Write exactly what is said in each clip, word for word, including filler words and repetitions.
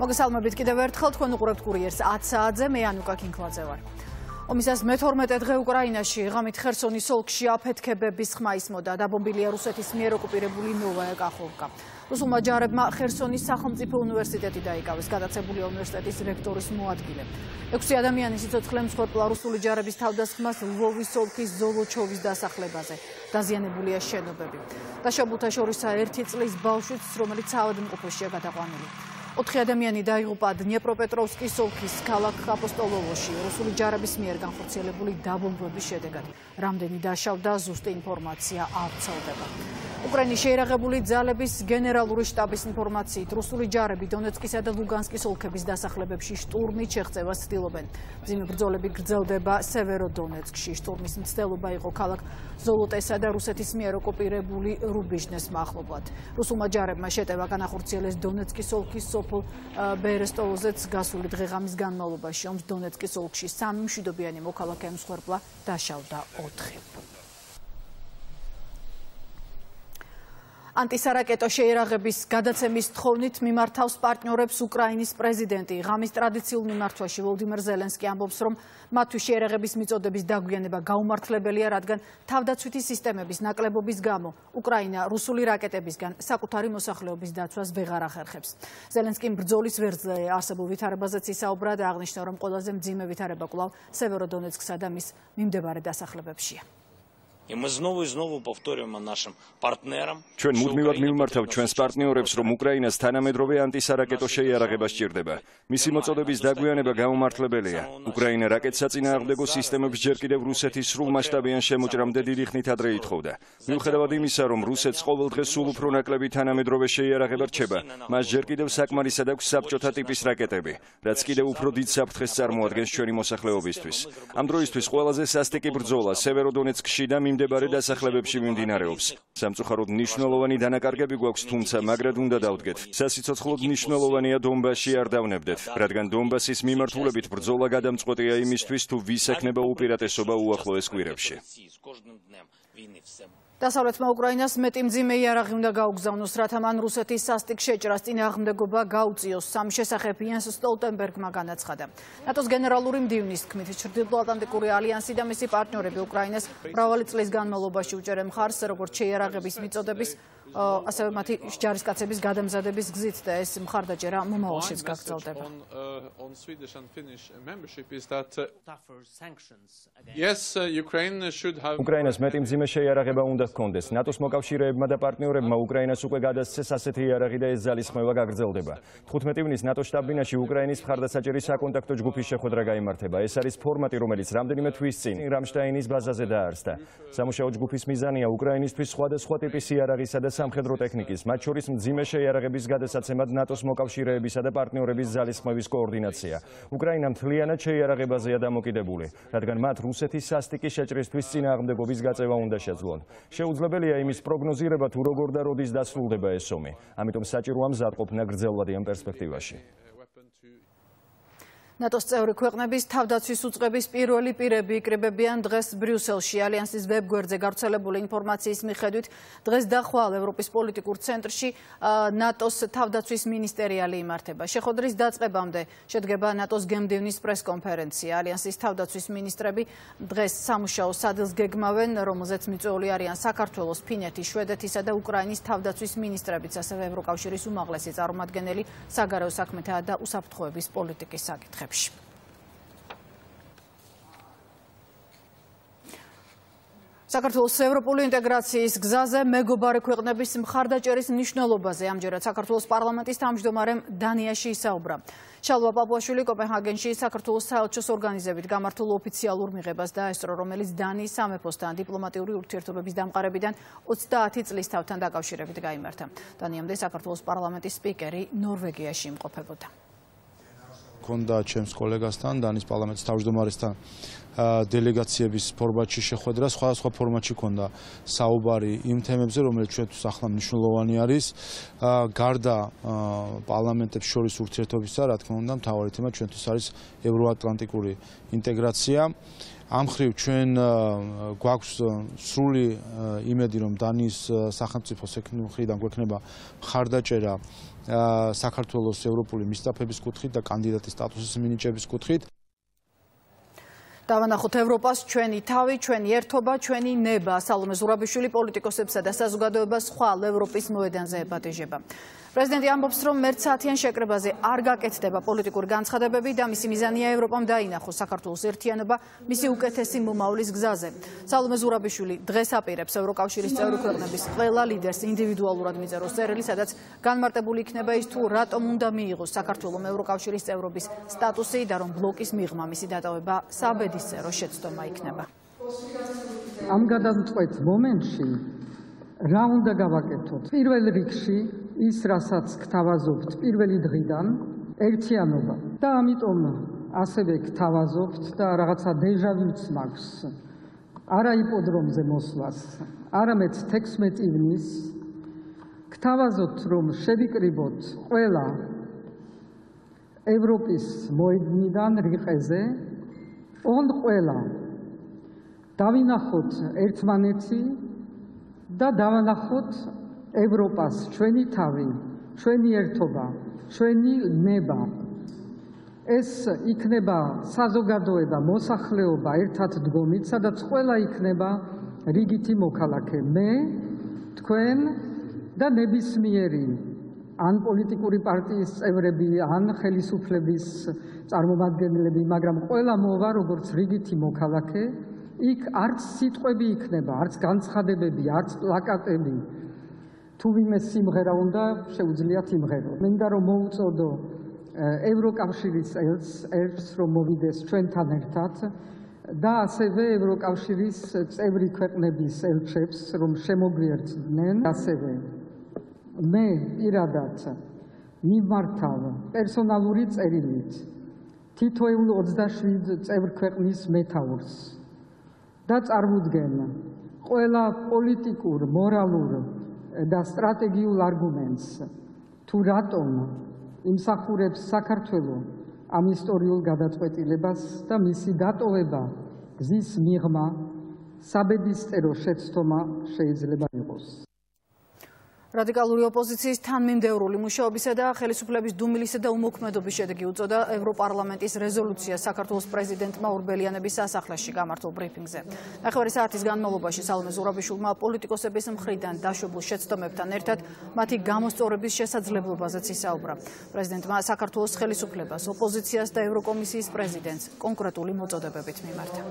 მოგესალმებით კიდევ ერთხელ თქვენ უყურებთ კურიერს ათ საათზე მე ანუკა კინკლაძე ვარ. ომისას მეთორმეტე დღე უკრაინაში ღამით ხერსონის ოლქში აფეთქებების ხმა ისმოდა დაბომბილია რუსეთის მიერ ოკუპირებული ნოვაია კახოვკა. რუსულმა ჯარებმა ხერსონის სახელმწიფო უნივერსიტეტი დაიკავეს გადაცებულია უნივერსიტეტის რექტორის მოადგილე. ექვსი ადამიანის სიცოცხლე მსხვერპლა რუსული ჯარების თავდასხმას ლვოვის ოლქის ზოლოჩოვის დასახლებაზე. დაზიანებულია შენობები. დაშავებულთა შორისაა ერთი წლის ბავშვიც, რომელიც საავადმყოფოშია გადაყვანილი. ოთხი ადამიანი დაიღუპა დნეპროპეტროვსკის ოლქის ქალაქ აპოსტოლოვოში რუსული ჯარების მიერ განხორციელებული დაბომბვების შედეგად. რამდენი დაშავდა, ზუსტი ინფორმაცია არ ვრცელდება. უკრაინის შეიარაღებული ძალების გენერალური შტაბის ინფორმაციით რუსული ჯარები დონეცკისა და ლუგანსკის ოლქების დასახლებებში შტურმით შეღწევას ცდილობენ. მძიმე ბრძოლები გრძელდება სევეროდონეცკში. შტურმის მცდელობა იყო ქალაქ ზოლოტესა და რუსეთის მიერ ოკუპირებული რუბიჟნეს მახლობლად. რუსულმა ჯარებმა შეტევა განახორციელეს დონეცკის ოლქის სოფელ ბერესტოვოზეც გასული დღეღამის განმავლობაში. ომს დონეცკის ოლქში სამი მშვიდობიანი მოქალაქე მსხვერპლა, დაშავდა ოთხი. ანტისარაკეტო შეიარაღების გადაცემის თხოვნით მიმართავს პარტნიორებს უკრაინის პრეზიდენტი. ღამის ტრადიციულ მიმართვაში ვოლოდიმირ ზელენსკი ამბობს, რომ მათთვის შეიარაღების მიწოდების დაგვიანება გაუმართლებელია, რადგან თავდაცვითი სისტემების ნაკლებობის გამო უკრაინა რუსული რაკეტებისგან საკუთარი მოსახლეობის დაცვას ვეღარ ახერხებს. ზელენსკიმ ბრძოლის ვერძზე არსებულ ვითარებაზეც ისაუბრა და აღნიშნა, რომ ყველაზე მძიმე ვითარება კვლავ სევეროდონეცკსა და მის მიმდებარე დასახლებებშია. ჩვენ მუდმივად მივმართავთ ჩვენს პარტნიორებს, რომ უკრაინას თანამედროვე ანტისარაკეტო შეიარაღება სჭირდება. მისი მოწოდების დაგვიანება გაუმართლებელია. უკრაინა რაკეტსაწინააღმდეგო სისტემებს ჯერ კიდევ რუსეთის სრულმასშტაბიან შემოჭრამდე დიდი ხნით ადრე ითხოვდა. მიუხედავად იმისა, რომ რუსეთს ყოველდღე სულ უფრო ნაკლები თანამედროვე შეიარაღება რჩება, მას ჯერ კიდევ საკმარისად აქვს საბჭოთა ტიპის რაკეტები, რაც კიდევ უფრო დიდ საფრთხეს წარმოადგენს ჩვენი მოსახლეობისთვის. ამ დროისთვის ყველაზე სასტიკი ბრძოლა სევეროდონეცკში და მიმდებარე დასახლებებში მიმდინარეობს. სამწუხაროდ მნიშვნელოვანი დანაკარგები გვაქვს, თუმცა მაგრად უნდა დავდგეთ. სასიცოცხლოდ მნიშვნელოვანია დონბასში არ დავნებდეთ, რადგან დონბასის მიმართულებით ბრძოლა გადამწყვეტია იმისთვის, თუ ვის ექნება უპირატესობა უახლოეს კვირებში. დასავლეთმა უკრაინას მეტი მძიმე იარაღი უნდა გაუგზავნოს, რათა მან რუსეთის სასტიკ შეჭრას წინააღმდეგობა გაუწიოს. სამის შესახებ იანს სტოლტენბერგმა განაცხადა. ნატოს გენერალური მდივნის თქმით, ჩრდილოატლანტიკური ალიანსი და მისი პარტნიორები უკრაინას მრავალი წლის განმავლობაში უჭერენ მხარს, როგორც შეიარაღების მიწოდების, ასევე მათი ჯარისკაცების გადამზადების გზით და ეს მხარდაჭერა მომავალშიც გაგრძელდება. უკრაინას მეტი მძიმე შეიარაღება უნდა ჰქონდეს. ნატოს მოკავშირეებმა და პარტნიორებმა უკრაინას უკვე გადასცეს ასეთი იარაღი და ეს ძალისხმევა გაგრძელდება. თხუთმეტი ივნის ნატოს შტაბ-ბინაში უკრაინის მხარდასაჭერი საკონტაქტო ჯგუფის შეხვედრა გაიმართება. ეს არის ფორმატი, რომელიც რამდენიმე თვის წინ რამშტაინის ბაზაზე დაარსდა. სამუშაო ჯგუფის მიზანია უკრაინისთვის სხვადასხვა ტიპის იარაღისა და სამხედრო ტექნიკის, მათ შორის მძიმე შეიარაღების გადასაცემად ნატოს მოკავშირეებისა და პარტნიორების ძალისხმევის კოორდინაცია. უკრაინა მთლიანად შეიარაღებაზეა დამოკიდებული, რადგან მათ რუსეთის სასტიკი შეჭრისთვის წინააღმდეგობის გაწევა უნდა შეძლონ. შეუძლებელია იმის პროგნოზირება, თუ როგორ და როდის დასრულდება ეს ომი. ამიტომ საჭიროა მზადყოფნა გრძელვადიან პერსპექტივაში. ნატოს წევრი ქვეყნების თავდაცვის უწყების პირველი პირები იკრიბებიან დღეს ბრიუსელში. ალიანსის ვებგვერდზე გავრცელებული ინფორმაციის მიხედვით, დღეს დახვალ ევროპის პოლიტიკურ ცენტრში ნატოს თავდაცვის მინისტერიალი იმართება. შეხვედრის დაწყებამდე შედგება ნატოს გემდივნის პრესკონფერენცია. ალიანსის თავდაცვის მინისტრები დღეს სამუშაო სადილს გეგმავენ, რომელზეც მიწვეული არიან საქართველოს, ფინეთის, შვედეთისა და უკრაინის თავდაცვის მინისტრებიც, ასევე ევროკავშირის უმაღლესი წარმომადგენელი საგარეო საქმეთა და უსაფრთხოების პოლიტიკის საკითხებში. საქართველოს ევროპული ინტეგრაციის გზაზე მეგობარი ქვეყნების მხარდაჭერის მნიშვნელობაზე ამჯერად საქართველოს პარლამენტის თავმჯდომარემ დანიაში ისაუბრა. შალვა პაპუაშვილი კოპენჰაგენში საქართველოს საელჩოს ორგანიზებით გამართულ ოფიციალურ მიღებას დაესწრო, რომელიც დანიის სამეფოსთან დიპლომატიური ურთიერთობების დამყარებიდან ოცდაათი წლის თავთან დაკავშირებით გაიმართა. დანიამდე საქართველოს პარლამენტის სპიკერი ნორვეგიაში იმყოფებოდა. ქონდა ჩემს კოლეგასთან, დანიის პარლამენტის თავმჯდომარესთან დელეგაციების ფორმატში შეხვედრა, სხვადასხვა ფორმატში ქონდა საუბარი იმ თემებზე, რომელიც ჩვენთვის ახლა მნიშვნელოვანი არის. გარდა პარლამენტებს შორის ურთიერთობისა, რა თქმა უნდა, მთავარი თემა ჩვენთვის არის ევროატლანტიკური ინტეგრაცია. ამ ხრივ ჩვენ გვაქვს სრული იმედი, რომ დანიის სახელმწიფოს მხრიდან გვექნება მხარდაჭერა საქართველოს ევროპული მისწრაფების კუთხით და კანდიდატის სტატუსის მინიჭების კუთხით. დავანახოთ ევროპას ჩვენი თავი, ჩვენი ერთობა, ჩვენი ნება. სალომე ზურაბიშვილი პოლიტიკოსებსა და საზოგადოებას ხვალ ევროპის მოედანზე ებატიჟება. პრეზიდენტი ამბობს, რომ მერცათიან შეკრებაზე არ გაკეთდება პოლიტიკური განცხადებები და მისი მიზანია ევროპამ დაინახოს საქართველოს ერთიანობა მისი უკეთესი მომავლის გზაზე. სალომე ზურაბიშვილი დღეს აპირებს ევროკავშირის წევრი ქვეყნების ყველა ლიდერს ინდივიდუალურად მიწეროს წერილი, სადაც განმარტებული იქნება ის თუ რატომ უნდა მიიღოს საქართველოს ევროკავშირის წევრობის სტატუსი და რომ ბლოკის მიღმა მისი დატოვება საბედისწერო შეცდომა იქნება. ამ გადამწყვეტ მომენტში რა უნდა გავაკეთოთ? პირველ რიგში ის, რასაც გთავაზობთ პირველი დღიდან, ერთიანობა. და ამიტომ ასევე გთავაზობთ და რაღაცა დეჟავიუც მაქვს. არა იპოდრომზე მოსვლას, არამედ თექვსმეტი ივნის გთავაზობთ, რომ შევიკრიბოთ ყველა ევროპის მოედნიდან რიყეზე, ოღონდ ყველა დავინახოთ ერთმანეთი და დავანახოთ ევროპას ჩვენი თავი, ჩვენი ერთობა, ჩვენი ნება. ეს იქნება საზოგადოება, მოსახლეობა ერთად დგომით, სადაც ყველა იქნება რიგითი მოქალაქე. მე, თქვენ და ნებისმიერი ან პოლიტიკური პარტიის წევრები, ან ხელისუფლების წარმომადგენლები, მაგრამ ყველა მოვა როგორც რიგითი მოქალაქე. იქ არც სიტყვები იქნება, არც განცხადებები, არც პლაკატები. თუ ვინმე სიმღერა უნდა, შეუძლიათ იმღეროს. მინდა რომ მოუწოდო ევროკავშირის ელჩს, ელჩს რომ მოვიდეს ჩვენთან ერთად და ასევე ევროკავშირის წევრი ქვეყნების ელჩებს რომ შემოგვიერთდნენ. ასევე მე პირადად მიმართავ პერსონალური წერილით თითოეულ ოცდაშვიდ წევრ ქვეყნის მეთაურს და წარმოვდგენ ყველა პოლიტიკურ, მორალურ და სტრატეგიულ არგუმენტს თუ რატომ იმსახურებს საქართველოს ამ ისტორიულ გადაწყვეტილებას და მისი დატოვება გზის მიღმა საბედისწერო შეცდომა შეიძლება იყოს. რადიკალური ოპოზიციის თანმიმდევრული მუშაობისა და ხელისუფლების დუმილისა და უმოქმედობის შედეგი უწოდა ევროპარლამენტის რეზოლუცია საქართველოს პრეზიდენტმა ორბელიანების სასახლეში გამართულ ბრიფინგზე. ნახევარი საათის განმავლობაში სალომე ზურაბიშვილმა პოლიტიკოსების მხრიდან დაშვებულ შეცდომებთან ერთად მათი გამოსწორების შესაძლებლობაზეც ისაუბრა. პრეზიდენტმა საქართველოს ხელისუფლებას, ოპოზიციას და ევროკომისიის პრეზიდენტს კონკრეტული მოწოდებებით მიმართა.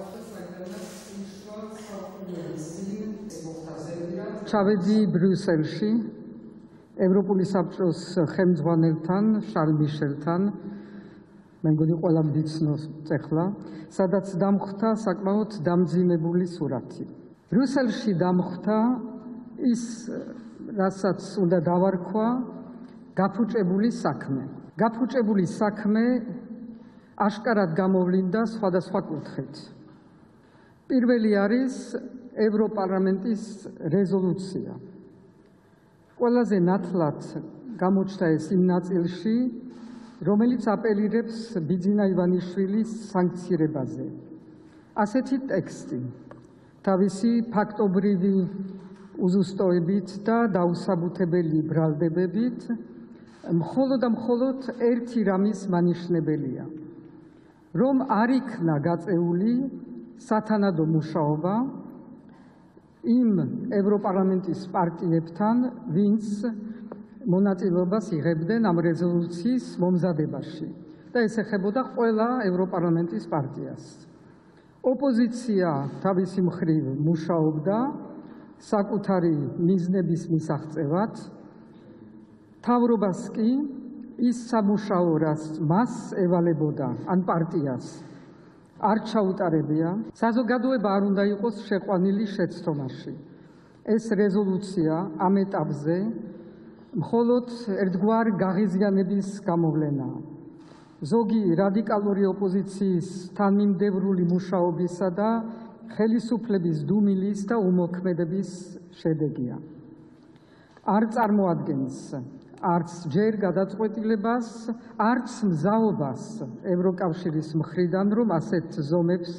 ჩავედი ბრიუსელში ევროპული საბჭოს ხელმძღვანელთან, შარლ მიშელთან, მე მგონი ყველა მდიცნობს ეხლა, სადაც დამხვდა საკმაოდ დამძიმებული სურათი. ბრიუსელში დამხვდა ის, რასაც უნდა დავარქვა, გაფუჭებული საქმე. გაფუჭებული საქმე აშკარად გამოვლინდა სხვადასხვა კუთხით. პირველი არის ევროპარლამენტის რეზოლუცია. ყველაზე ნათლად გამოჩნდა ეს იმ ნაწილში, რომელიც აპელირებს ბიძინა ივანიშვილის სანქცირებაზე. ასეთი ტექსტი თავისი ფაქტობრივი უზუსტოებით და დაუსაბუთებელი ბრალდებებით მხოლოდ და მხოლოდ ერთი რამის მანიშნებელია, რომ არ იქნა გაწეული სათანადო მუშაობა იმ ევროპარლამენტის პარტიებთან, ვინც მონაწილეობას იღებდნენ ამ რეზოლუციის მომზადებაში და ეს ეხებოდა ყველა ევროპარლამენტის პარტიას. ოპოზიცია თავისი მხრივ მუშაობდა საკუთარი მიზნების მისაღწევად, მთავრობას კი ის სამუშაო, რაც მას ევალებოდა ან პარტიას არ ჩაუტარებია, საზოგადოება არ უნდა იყოს შეყვანილი შეცდომაში. ეს რეზოლუცია ამ ეტაპზე მხოლოდ ერთგვარ გაღიზიანების გამოვლენაა. ზოგი რადიკალური ოპოზიციის თანმიმდევრული მუშაობისა და ხელისუფლების დუმილის და უმოქმედების შედეგია. არ წარმოადგენს არც ჯერ გადაწყვეტილებას, არც მზაობას ევროკავშირის მხრიდან, რომ ასეთ ზომებს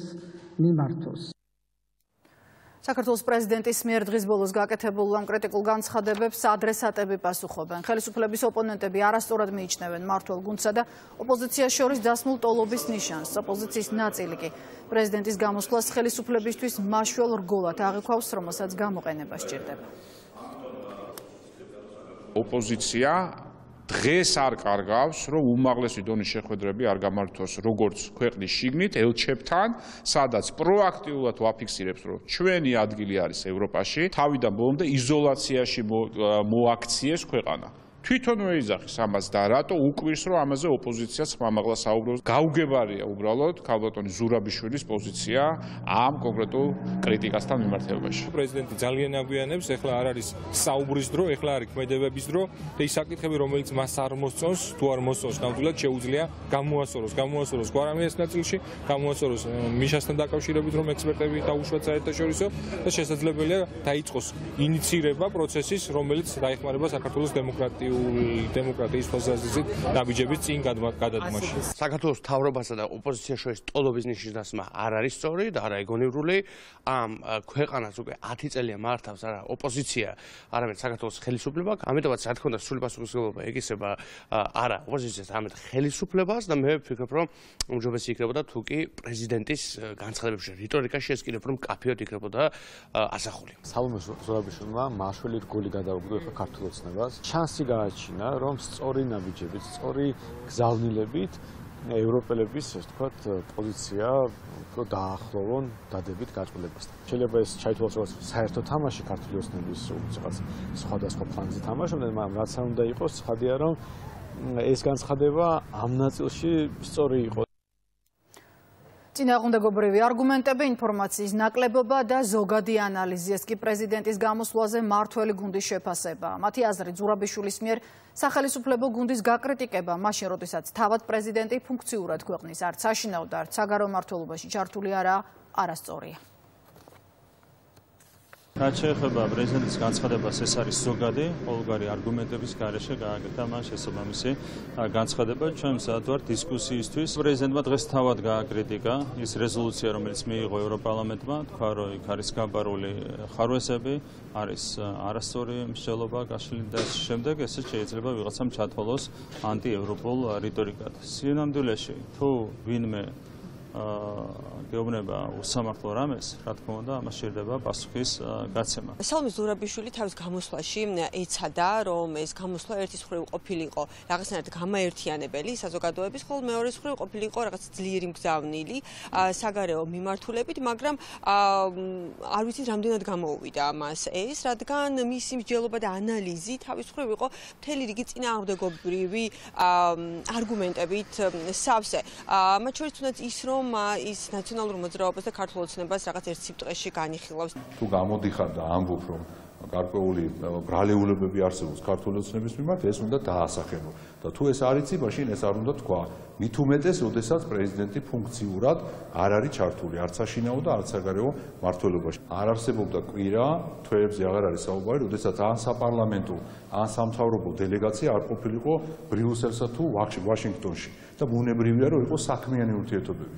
მიმართოს. საქართველოს პრეზიდენტის მიერ დღის ბოლოს გაკეთებულ ამ კრიტიკულ განცხადებებს ადრესატები პასუხობენ. ხელისუფლების ოპონენტები არასწორად მიიჩნევენ მმართველ გუნდსა და ოპოზიციას შორის დასმულ ტოლობის ნიშანს. ოპოზიციის ნაწილი კი პრეზიდენტის გამოსვლას ხელისუფლებისთვის მაშველ რგოლად აღიქვავს, რომელსაც გამოყენება სჭირდება. ოპოზიცია დღეს არ კარგავს, რომ უმაღლესი დონის შეხვედრები არ გამართოს როგორც ქვეყნის შიგნით ელჩებთან, სადაც პროაქტიულად ვაფიქსირებს, რომ ჩვენი ადგილი არის ევროპაში, თავიდან ბოლომდე იზოლაციაში მოაქციეს ქვეყანა. თვითონ ეიზახის ამას და რატო უკვირს, რომ ამაზე ოპოზიციაც ხმამაღლა საუბრობს. გაუგებარია უბრალოდ ქალბატონი ზურაბიშვილის პოზიცია ამ კონკრეტულ კრიტიკასთან მიმართებაში. პრეზიდენტი ძალიან აგვიანებს, ეხლა არ არის საუბრის დრო, ეხლა არის ქმედებების დრო და ის საკითხები, რომელიც მას არ მოსწონს, თუ არ მოსწონს, ნამდვილად შეუძლია გამოასწოროს, გამოასწოროს გვარამიას ნაწილში, გამოასწოროს მიშასთან დაკავშირებით, რომ ექსპერტები დაუშვათ საერთაშორისო და შესაძლებელია დაიწყოს ინიცირება პროცესის, რომელიც დაეხმარება საქართველოს დემოკრატიულ დემოკრატიის თვალსაზრისით ნაბიჯების წინ გადადგმაში. საქართველოს მთავრობასა და ოპოზიციას შორის ტოლობის ნიშნის დასმა არ არის სწორი და არაეგონივრული. ამ ქვეყანას უკვე ათი წელია მართავს არა ოპოზიცია, არამედ საქართველოს ხელისუფლება. ამიტომაც რა თქმა უნდა სრული პასუხისმგებლობა ეკისრება არა ოპოზიციას, არამედ ხელისუფლებას და მე ვფიქრობ, რომ უმჯობესი იქნებოდა თუ კი პრეზიდენტის განცხადებებში რიტორიკაში ეს კიდევ უფრო მკაფიოდ იქნებოდა ასახული. სალომე ზურაბიშვილმა მაშველი რგოლი გადაუგდო ახლა ქართულ ოცნებას. შანსი გააჩინა, რომ სწორი ნაბიჯებით, სწორი გზავნილებით ევროპელების, ასე ვთქვათ, პოზიცია უფრო დაახლოვონ დადებით გაჭრილებასთან. შეიძლება ეს ჩაითვალოს როგორც საერთო თამაში ქართული ოცნების რაღაც სხვადასხვა ფლანგზე თამაშობდნენ, მაგრამ რაც არ უნდა იყოს, ცხადია, რომ ეს განცხადება ამ ნაწილში სწორი იყო. წინააღმდეგობრივი არგუმენტები, ინფორმაციის ნაკლებობა და ზოგადი ანალიზი, ეს კი პრეზიდენტის გამოსვლაზე მმართველი გუნდის შეფასება. მათი აზრით, ზურაბიშვილის მიერ სახელისუფლებო გუნდის გაკრიტიკება, მაშინ როდესაც თავად პრეზიდენტი ფუნქციურად ქვეყნის არც საშინაო და არც საგარეო მმართველობაში ჩართული არაა, არასწორია. რაც შეეხება პრეზიდენტის განცხადებას, ეს არის ზოგადი, ყოველგვარი არგუმენტების გარეშე გააკეთა მან შესაბამისი განცხადება. ჩვენ მზად ვართ დისკუსიისთვის. პრეზიდენტმა დღეს თავად გააკრიტიკა ის რეზოლუცია, რომელიც მიიღო ევროპარლამენტმა, თქვა, რომ იქ არის გაბარული ხარვესები, არის არასწორი მსჯელობა გაშლილი და შემდეგ ესეც შეიძლება ვიღაცამ ჩათვალოს ანტიევროპულ რიტორიკად. სინამდვილეში, თუ ვინმე გეუბნება უსამართლო რამეს, რა თქმა უნდა, ამას სჭირდება პასუხის გაცემა. სალომე ზურაბიშვილი თავის გამოსვლაში ეცადა, რომ ეს გამოსვლა ერთის მხრივ ყოფილიყო რაღაცნაირად გამაერთიანებელი საზოგადოების, ხოლო მეორეს მხრივ ყოფილიყო რაღაც ძლიერი მგზავნილი საგარეო მიმართულებით, მაგრამ არ ვიცით რამდენად გამოუვიდა მას ეს, რადგან მისი მსჯელობა და ანალიზი თავის მხრივ იყო მთელი რიგი წინააღმდეგობრივი არგუმენტებით სავსე. მათ შორის თუნდაც ის, რომ ის ნაციონალურ მოძრაობას და ქართულ ოცნებას რაღაც ერთ სიბრტყეში განიხილავს. თუ გამოდიხარ და ამბობ, რომ გარკვეული ბრალეულებები არსებობს ქართული ოცნების მიმართ, ეს უნდა დაასახელო. და თუ ეს არ იცი, მაშინ ეს არ უნდა თქვა. მით უმეტეს, როდესაც პრეზიდენტი ფუნქციურად არ არის ჩართული, არც საშინაო და არც საგარეო მმართველობაში. არ არსებობდა კვირა, თვეებზე აღარ არის საუბარი, როდესაც ან საპარლამენტო, ან სამთავრობო დელეგაცია არ ყოფილიყო ბრიუსელსა თუ ვაშინგტონში. და ბუნებრივია, რომ იყოს საქმიანი ურთიერთობები.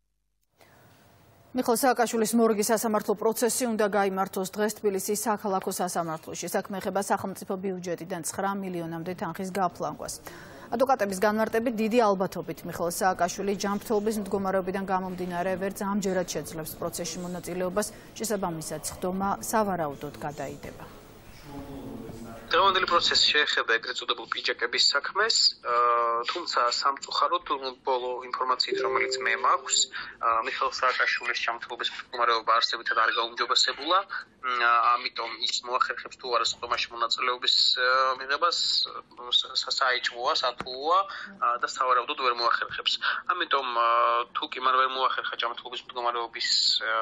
მიხეილ სააკაშვილის მორგის სასამართლო პროცესი უნდა გაიმართოს დღეს თბილისის საქალაქო სასამართლოში. საქმე ეხება სახელმწიფო ბიუჯეტიდან ცხრა მილიონამდე თანხის გაფლანგვას. ადვოკატების განმარტებით დიდი ალბათობით მიხეილ სააკაშვილი ჯანმრთელობის მდგომარეობიდან გამომდინარე ვერც ამჯერად შეძლებს პროცესში მონაწილეობას, შესაბამისად სხდომა სავარაუდოდ გადაიდება. დღევანდელი პროცესი შეეხება ეგრეთ წოდებულ პიჯაკების საქმეს, თუმცა სამწუხაროდ ბოლო ინფორმაციით, რომელიც მე მაქვს, მიხეილ სააკაშვილის ჯანმრთელობის მდგომარეობა არსებითად არ გაუმჯობესებულა, ამიტომ ის მოახერხებს თუ არა სხდომაში მონაწილეობის მიღებას, საეჭვოა, სათულოა და სავარაუდოდ ვერ მოახერხებს. ამიტომ თუ კი მან ვერ მოახერხა ჯანმრთელობის მდგომარეობის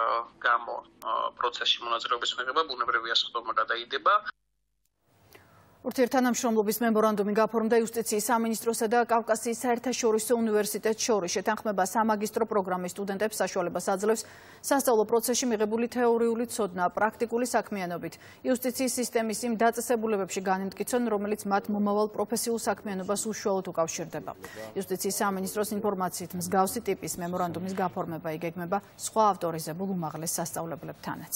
გამო პროცესში მონაწილეობის მიღება, ბუნებრივია სხდომა გადაიდება. ურთიერთთანამშრომლობის მემორანდუმი გაფორმდა იუსტიციის სამინისტროსა და კავკასიის საერთაშორისო უნივერსიტეტს შორის. შეთანხმება სამაგისტრო პროგრამის სტუდენტებს საშუალებას აძლევს სასწავლო პროცესში მიღებული თეორიული ცოდნა პრაქტიკული საქმიანობით. იუსტიციის სისტემის იმ დაწესებულებებში განემტკიცონ, რომელიც მათ მომავალ პროფესიულ საქმიანობას უშუალოდ უკავშირდება. იუსტიციის სამინისტროს ინფორმაციით მსგავსი ტიპის მემორანდუმის გაფორმება იგეგმება სხვა ავტორიზებულ უმაღლეს სასწავლებლებთანაც.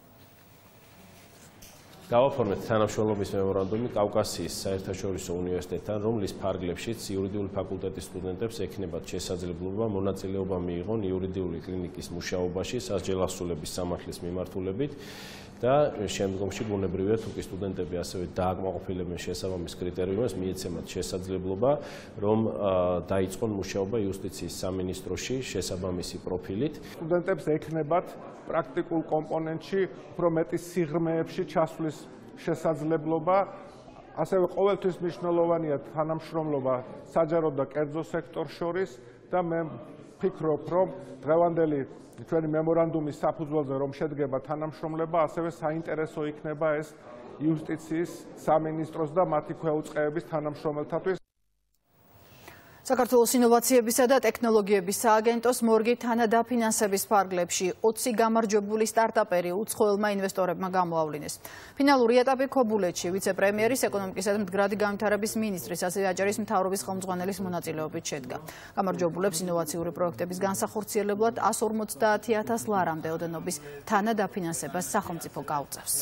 გავაფორმეთ თანამშრომლობის მემორანდუმი კავკასიის საერთაშორისო უნივერსიტეტთან, რომლის ფარგლებშიც იურიდიული ფაკულტეტის სტუდენტებს ექნებათ შესაძლებლობა მონაწილეობა მიიღონ იურიდიული კლინიკის მუშაობაში სასჯელასრულების სამართლის მიმართულებით და შემდგომში ბუნებრივია თუ კი სტუდენტები ასევე დააკმაყოფილებენ შესაბამის კრიტერიუმებს, მიეცემათ შესაძლებლობა, რომ დაიწყონ მუშაობა იუსტიციის სამინისტროში შესაბამისი პროფილით. სტუდენტებს ექნებათ პრაქტიკულ კომპონენტში უფრო მეტი სიღრმეებში ჩასვლის შესაძლებლობა, ასევე ყოველთვის მნიშვნელოვანია თანამშრომლობა საჯარო და კერძო სექტორს შორის და მე ვფიქრობ, რომ დღევანდელი ჩვენი მემორანდუმის საფუძველზე რომ შედგება თანამშრომლობა, ასევე საინტერესო იქნება ეს იუსტიციის სამინისტროს და მათი ქვეუწყეების თანამშრომელთათვის. საქართველოს ინოვაციებისა და ტექნოლოგიების სააგენტოს მორგი თანადაფინანსების ფარგლებში ოცი გამარჯვებული სტარტაპერი უცხოელმა ინვესტორებმა გამოავლინეს. ფინალური ეტაპი ქობულეთში ვიცე-პრემიერის ეკონომიკისა და მდგრადი განვითარების მინისტრის, ასევე აჭარის მთავრობის ხელმძღვანელის მონაწილეობით შედგა. გამარჯვებულებს ინოვაციური პროექტების განსახორციელებლად ას ორმოცდაათი ათას ლარამდე ოდენობის თანადაფინანსებას სახელმწიფო გაუწევს.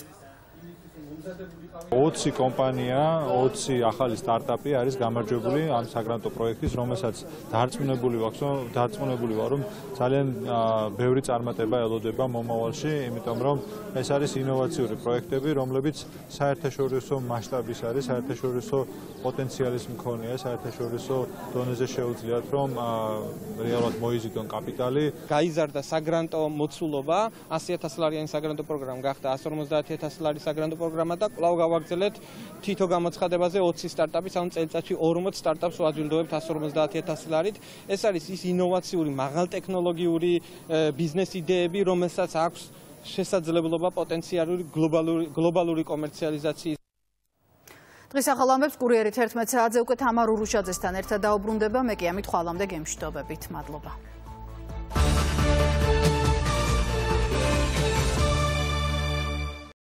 ოცი კომპანია, ოცი ახალი სტარტაპი არის გამარჯვებული ამ საგრანტო პროექტის, რომელსაც დარწმუნებული ვაქვს, დარწმუნებული ვარ, რომ ძალიან ბევრი წარმატება ელოდება მომავალში, იმიტომ რომ ეს არის ინოვაციური პროექტები, რომლებიც საერთაშორისო მასშტაბის არის, საერთაშორისო პოტენციალის მქონეა, საერთაშორისო დონეზე შეუძლიათ, რომ რეალურად მოიზიდონ კაპიტალი. გაიზარდა საგრანტო მოცულობა, ასი ათას ლარიანი საგრანტო პროგრამა გახდა ას ორმოცდაათი ათას ლარის საგრანტო პროგრამა და კვლავ გავაგრძელეთ თითო გამოცხადებაზე ოცი სტარტაპის, ანუ წელიწადში ორმოც სტარტაპს ვაჯილდოვებთ ას ორმოცდაათი ათას ლარით. ეს არის ის ინოვაციური, მაღალტექნოლოგიური ბიზნეს იდეები, რომელსაც აქვს შესაძლებლობა პოტენციალური გლობალური გლობალური კომერციალიზაციის. დღის ახალ ამბებს კურიერით ერთმეტ საათზე უკვე თამარ ურუშაძესთან ერთად დაუბრუნდება. მე კი ამით ხვალამდე გემშვიდობებით. მადლობა.